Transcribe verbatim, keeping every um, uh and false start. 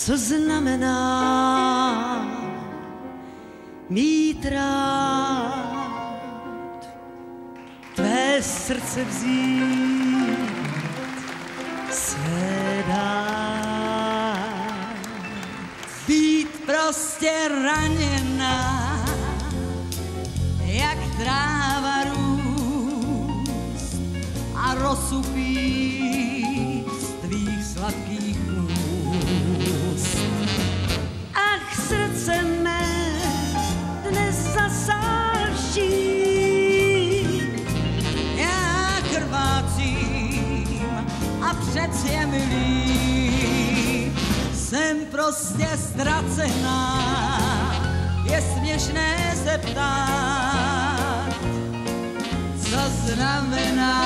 co znamená mít rád, tvé srdce vzít se dát. Být prostě raněná, jak tráva růst a rozsupí z tvých sladkých úst. Ach, srdce mé dnes zasáší, já krvácím a přec je milý. Jsem prostě ztracená, je směšné se ptát, co znamená